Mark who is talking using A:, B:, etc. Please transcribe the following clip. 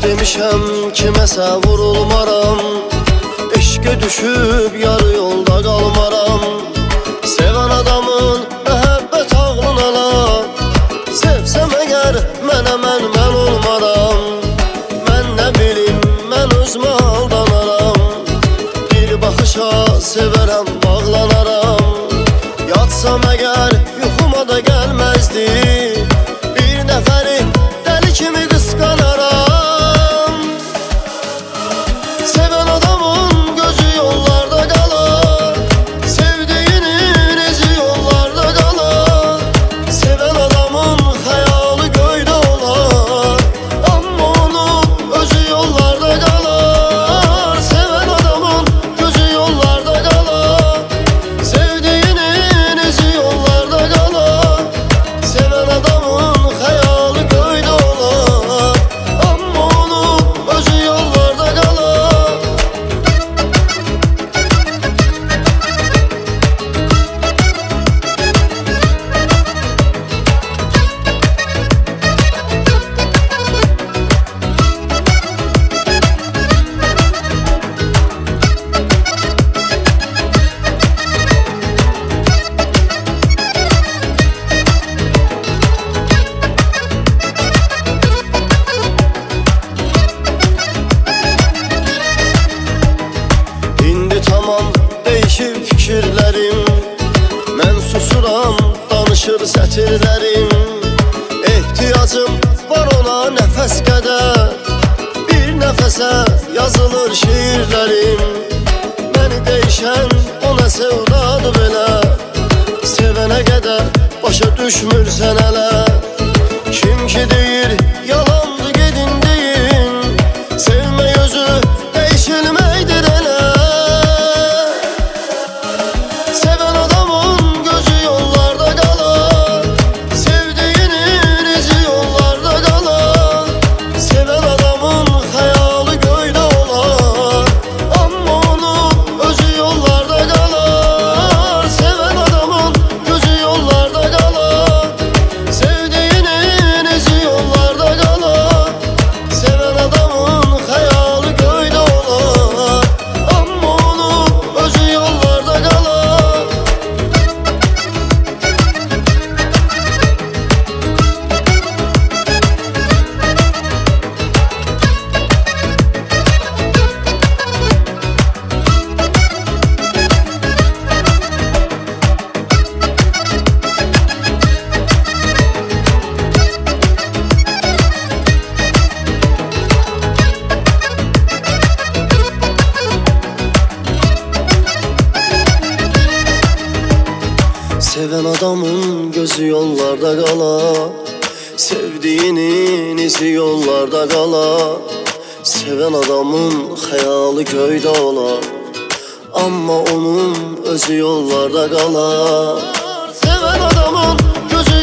A: demişəm kiməsə vurulmaram, eşqə düşüb yarı yolda qalmaram. Sevən adamın məhəbbət ağlın ala, sevsəm əgər mən olmaram. Mən nə bilim, mən özümə aldanaram, bir baxışa sevərəm, bağlanaram. Yatsam əgər yuxuma da gəlməzdi, bir nəfəri dəli kimi qısqanaram. Sevən adamın gözü yollarda qalar, sevdiğinin izi yollarda qalar. Sevən adamın xəyalı göydə olar, amma onun özü yollarda qalar. Sevən adamın gözü yollarda qalar, sevdiğinin izi yollarda qalar. Sevən adamın xəyalı göydə olar, amma onun özü yollarda qalar. İndi tamam değişib fikirlərim, mən susuram, danışır sətirlərim. Ehtiyacım var ona nəfəs qədər, bir nəfəsə yazılır şiirlərim. Məni değişən ona sevdadır belə, sevənə qədər başa düşmürsən hələ. Kim ki deyir yalandı gedin deyin, sevmək özü değişilməkdir elə. Sevən adamın gözü yollarda qalar, sevdiğinin izi yollarda qalar. Sevən adamın xəyalı göydə olar, amma onun özü yollarda qalar. Sevən adamın gözü yollarda qalar, sevdiğinin izi yollarda qalar. Sevən adamın xəyalı göydə olar, amma onun özü yollarda qalar. Sevən adamın gözü yollarda qalar, sevdiğinin izi yollarda qalar. Sevən adamın xəyalı göydə olar, amma onun özü yollarda qalar. Sevən adamın gözü